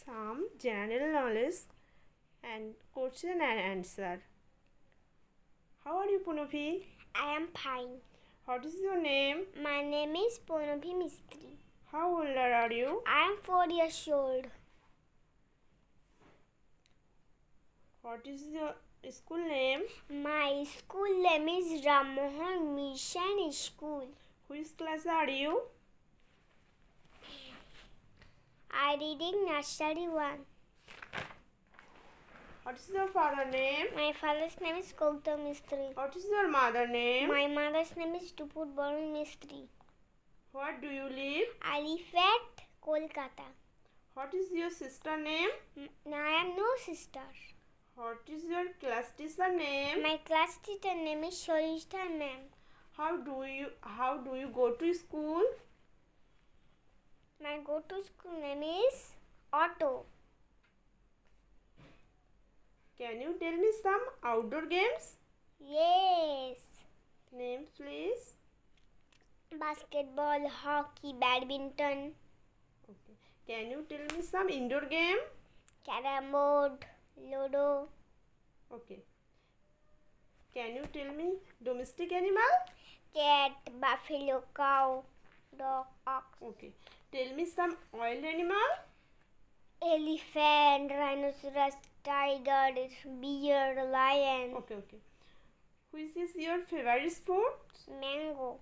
some general knowledge and question and answer. How are you, Punopi? I am fine. What is your name? My name is Punopi Mistry. How old are you? I am 4 years old. What is your school name? My school name is Ram Mohan Mission School. Which class are you? I reading nursery 1. What is your father name? My father's name is Gautam Mistry. What is your mother name? My mother's name is Tupur Barun Mistry. Where do you live? I live at Kolkata. What is your sister name? I have no sister. What is your class teacher name? My class teacher name is Sharishta ma'am. How do you go to school? My go-to school name is Auto. Can you tell me some outdoor games? Yes. Names, please. Basketball, hockey, badminton, Okay. Can you tell me some indoor game? carrom board, ludo, Okay. Can you tell me domestic animal? cat, buffalo, cow, dog, ox, Okay. Tell me some wild animal. elephant, rhinoceros, tiger, bear, lion, Okay. Which is your favorite sport? mango,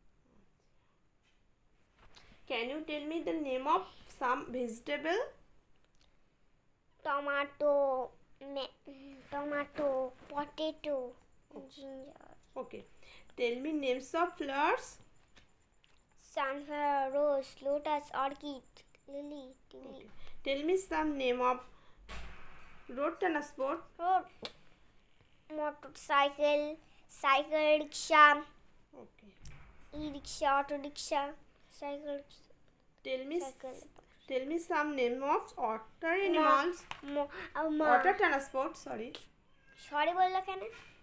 Can you tell me the name of some vegetable? tomato, potato, ginger, Okay. Tell me names of flowers. sunflower, rose, lotus, orchid, lily, tulip. Okay. Tell me some name of road transport. Road, motorcycle, cycle, rickshaw, Okay. e-rickshaw, auto rickshaw, cycle, Tell me some name of water animals. Water transport. Sorry. Sorry বললো কেন?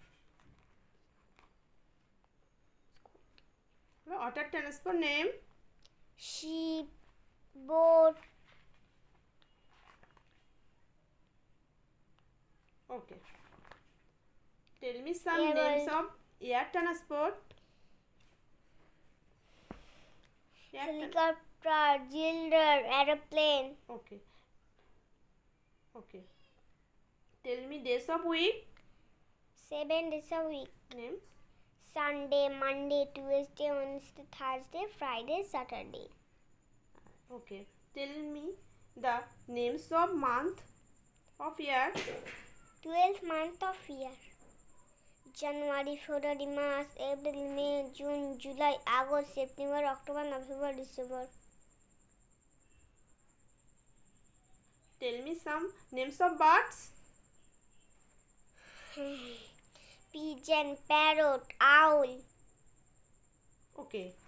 Water transport name. Ship, boat, Okay. Tell me some Air names world. of air transport. helicopter, gilder, aeroplane, Okay. Tell me days of week. 7 days a week. Names. Sunday, Monday, Tuesday, Wednesday, Thursday, Friday, Saturday. Okay. Tell me the names of month of year. 12th month of year. January, February, March, April, May, June, July, August, September, October, November, December. Tell me some names of birds. Pigeon, parrot, owl. Okay.